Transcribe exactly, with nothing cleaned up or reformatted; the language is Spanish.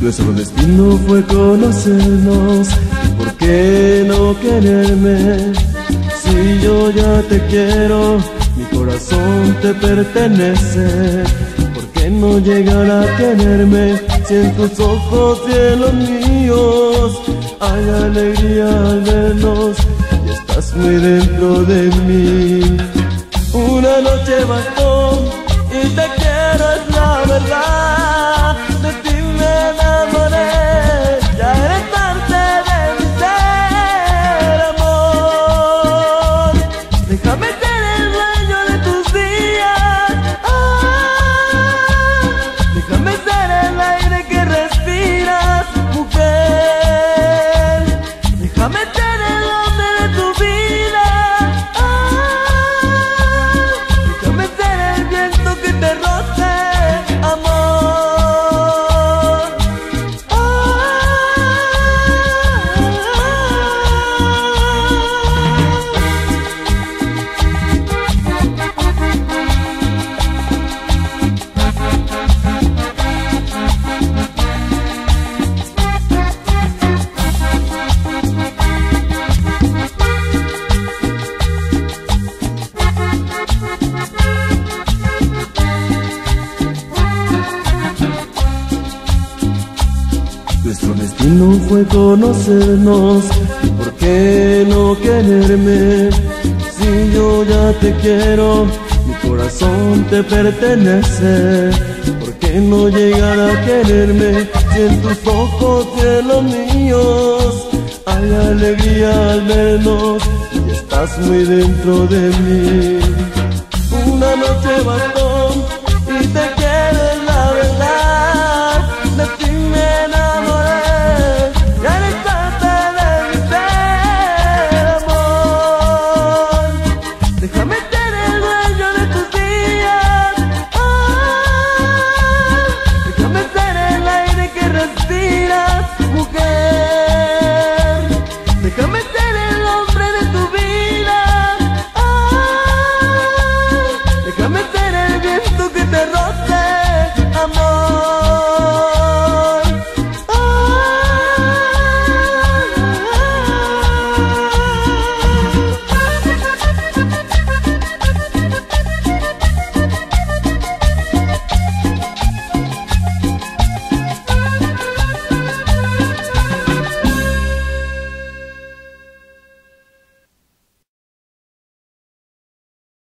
Nuestro destino fue conocernos, ¿por qué no quererme? Si yo ya te quiero, mi corazón te pertenece. ¿Por qué no llegar a quererme? Si en tus ojos y en los míos hay alegría al vernos y estás muy dentro de mí. Una noche bastó y te quiero, es la verdad. De ti me enamoré, ya eres parte de mi ser, amor. Déjame ser el dueño de tus días, ah, déjame ser el aire que respiras, mujer. Déjame ser el hombre de tu vida, ah, déjame ser el viento que te roce, amor. Nuestro destino fue conocernos, ¿por qué no quererme? Si yo ya te quiero, mi corazón te pertenece. ¿Por qué no llegar a quererme? Si en tus ojos y en los míos hay alegría al vernos y estás muy dentro de mí.